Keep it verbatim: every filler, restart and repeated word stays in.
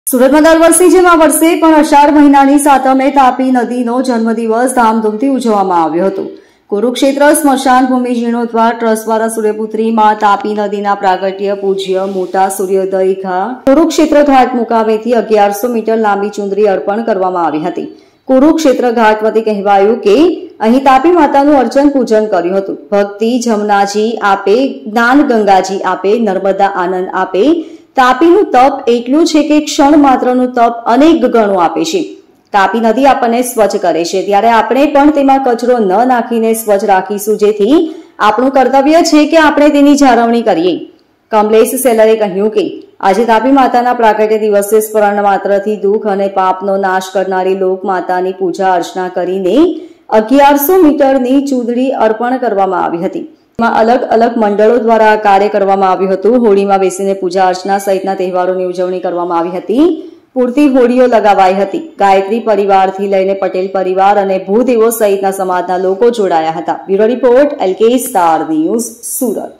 સુરતમાં દર વર્ષની જેમ આ વર્ષે પણ અષાઢ મહિનાની સાતમે તાપી નદીનો જન્મદિવસ ધામધૂમથી ઉજવવામાં આવ્યો હતો. કુરુક્ષેત્ર સ્મશાન ભૂમિ જીર્ણોદ્ધાર ટ્રસ્ટ દ્વારા સૂર્યપુત્રી માં તાપી નદીના પ્રાગટ્ય પૂજ્ય મોટા સૂર્યોદય ઘાટ કુરુક્ષેત્ર ઘાટ મુકામેથી અગિયારસો મીટર લાંબી ચુંદડી અર્પણ કરવામાં આવી હતી. કુરુક્ષેત્ર ઘાટ પરથી કહેવાયું કે અહીં તાપી માતાનું અર્ચન પૂજન કર્યું હતું. ભક્તિ જમનાજી આપે, જ્ઞાન ગંગાજી આપે, નર્મદા આનંદ આપે. તાપીનું તપ એટલું છે કે ક્ષણ માત્રનું તપ અનેક ગણું આપે છે. તાપી નદી આપણને સ્વચ્છ કરે છે, ત્યારે આપણે પણ તેમાં કચરો ન નાખીને સ્વચ્છ રાખીશું, જેથી આપણું કર્તવ્ય છે કે આપણે તેની જાળવણી કરીએ. કમલેશ સેલરે કહ્યું કે આજે તાપી માતાના પ્રાગટ્ય દિવસે સ્મરણ માત્રથી દુઃખ અને પાપનો નાશ કરનારી લોક માતાની પૂજા અર્ચના કરીને અગિયારસો મીટરની ચૂંદડી અર્પણ કરવામાં આવી હતી. અલગ અલગ મંડળો દ્વારા કાર્ય કરવામાં આવ્યું હતું. હોળીમાં બેસીને પૂજા અર્ચના સહિતના તહેવારોની ઉજવણી કરવામાં આવી હતી. પૂરતી હોળીઓ લગાવાઈ હતી. ગાયત્રી પરિવારથી લઈને પટેલ પરિવાર અને ભૂદેવો સહિતના સમાજના લોકો જોડાયા હતા. Bureau report LK star news, Surat.